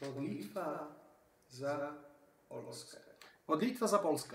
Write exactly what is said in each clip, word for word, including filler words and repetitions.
Modlitwa za Polskę. Modlitwa za Polskę.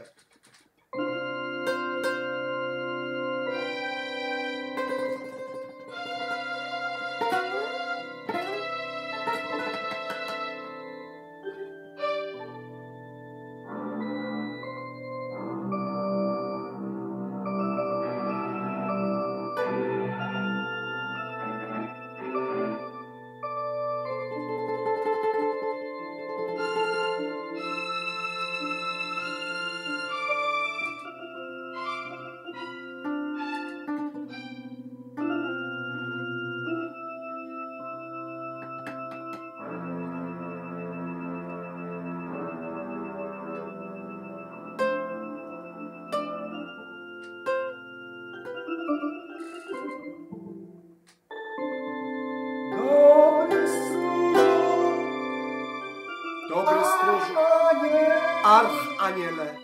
Dobry stróżu, archaniele,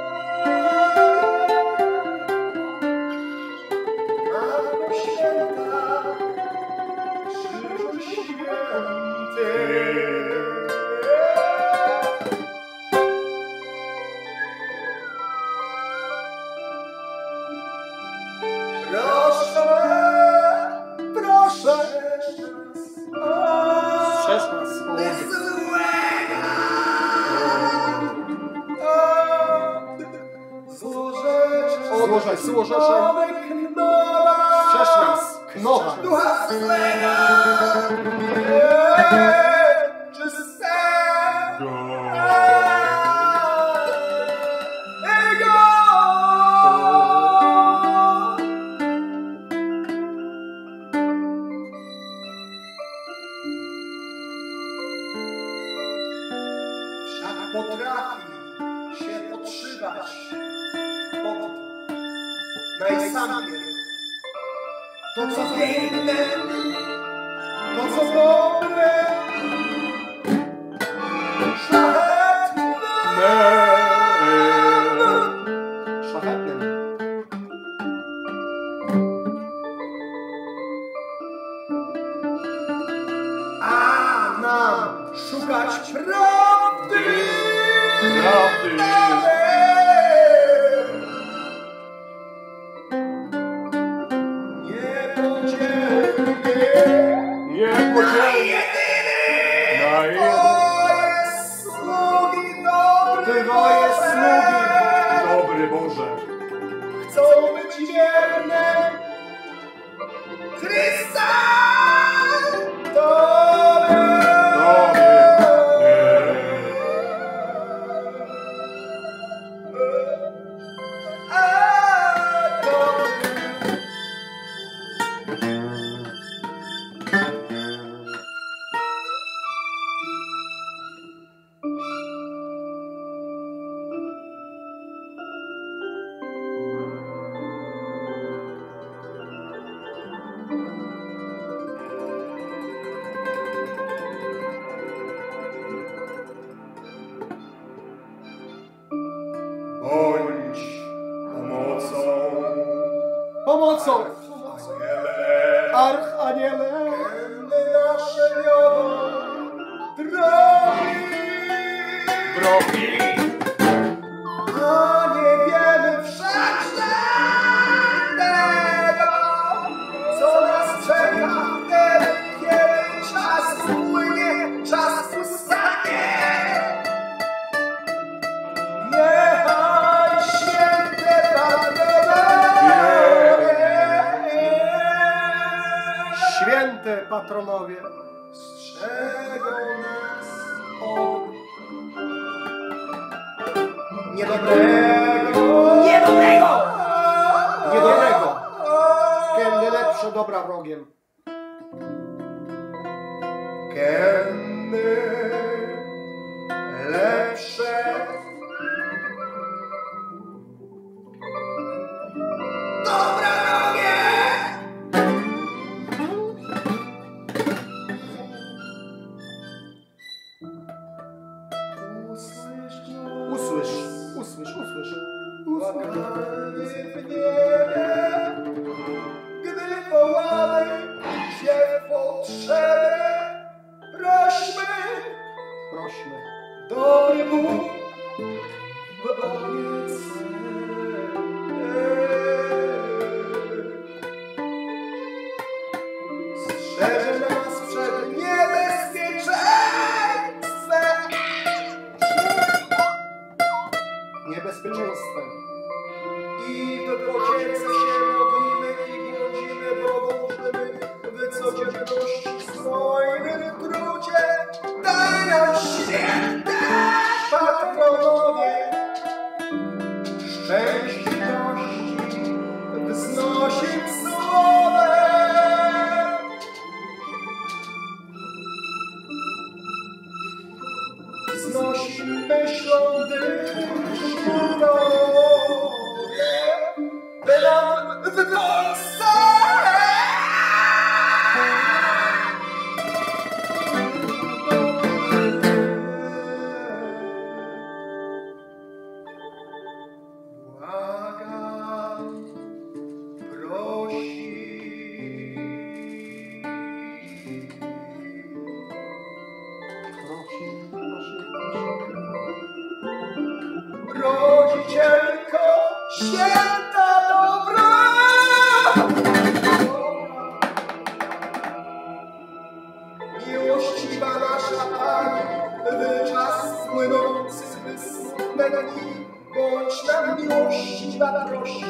Mamo święta, Krzyżu święty, proszę, proszę, strzeż nas, o Złożę, złożeszę, strzeż nas, knowa, ducha złego, czyste, Ego! Wszak potrafi się podszywać pod najsampier. To co piękne, to co dobre, szlachetne, szlachetnym. a nam szukać prawdy. Prawdy. Nie podzielnie, Twoje sługi dobre, Twoje sługi, dobry Boże, chcą być wierne Chrysta Tobie. Bądź pomocą, pomocą, Aniele, archaniele, kędy nasze wiodą, drogi, drogi, a nie wiemy wszechświatnego, co nas czeka wtedy, kiedy czas płynie, czas ustanie. Niechaj święte patronowie, święte patronowie, strzegą nas od niedobrego, niedobrego, niedobrego, kędy lepsze dobra wrogiem, kędy lepsze dobra wrogie. usłysz, usłysz, usłysz, Płakamy w niebie, gdy wołamy się w potrzebie, prośmy Bóg w opiece. Strzeże nas przed niebezpieczeństwem. Niebezpieczeństwem. I w pociece się modlimy i błądzimy, bo dążymy w codzienności swoim trudzie. Daj nam święte patronowie szczęśliwości wznosić słowem. Wznosi myślą dyżurowie, by nam w Polsce błagam, prosi. Rodzicielko święta dobra, miłościwa nasza Pani, w czas płynących smutne dni, bądź nam miłościwa prosi.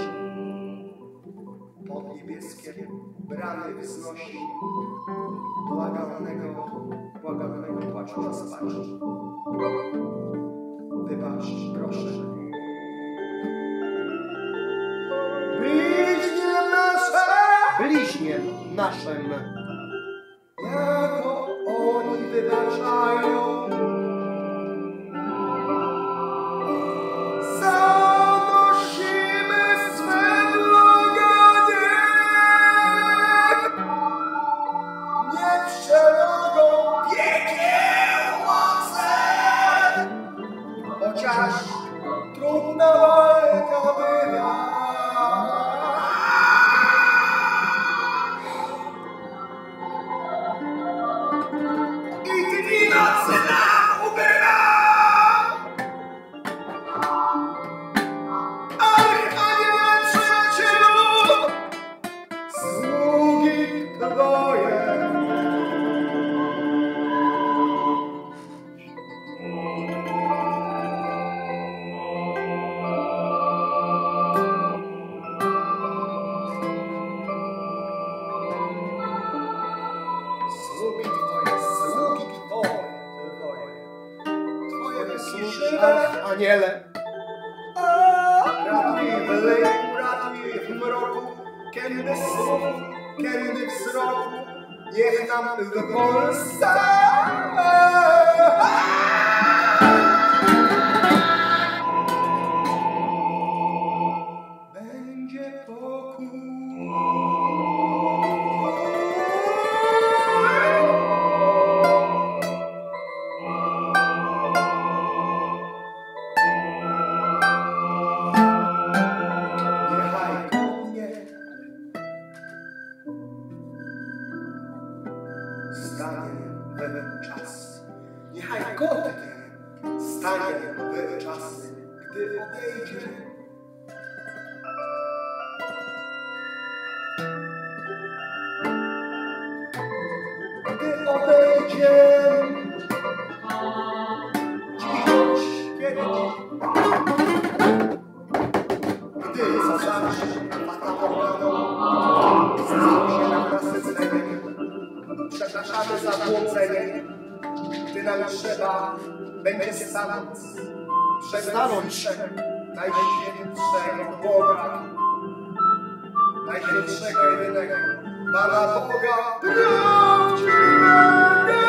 Pod niebieskie bramy wznosi błaganego, błaganego płaczu na spacz. Wybacz, proszę. Bliźniem nasze, Bliźniem naszym. jako oni wybaczają, zanosimy swe błaganie. Nie przelogą piekieł ocen, chociaż trudna walka bywa. I dni nocy nam ubywa. Archaniele przyjacielu, sługi Twoje. Sługi Twoje, sługi Twoje, Twoje, Twoje wysłużywe. Ach, aniele. Ratuj w lęku, ratuj w mroku, kiedy słowo, kiedy wzroku, niech nam w Polsce będzie pokój. Niechaj konie stanie w czas. Niechaj konie stanie w czas, gdy odejdzie. Gdy odejdzie cichość, kiedy gdy zaznaczy fatałowaną i stał się nam nasyceniem, przepraszamy za błądzenie, gdy nam trzeba będzie stanąć przed obliczem Najświętszego Boga, Najświętszego jedynego Pana Boga prawdziwego.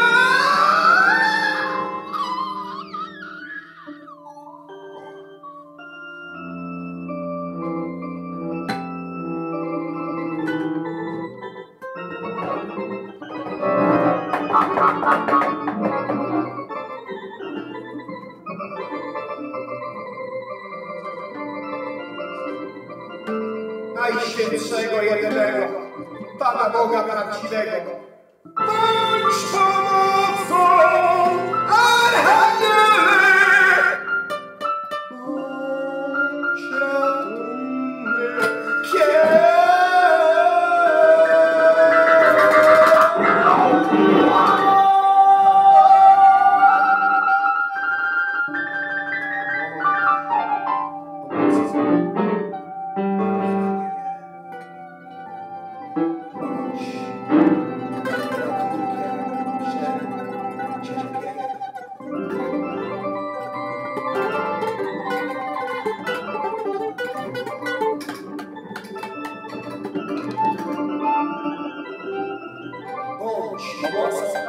Najświętszego jedynego Pana Boga prawdziwego. Bądź pomocą, Archaniele!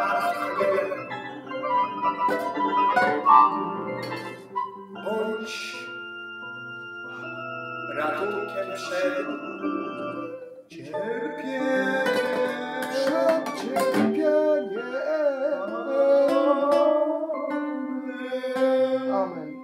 Carstwa niewiele. Bądź ratunkiem przed cierpieniem. Przed cierpieniem. Amen.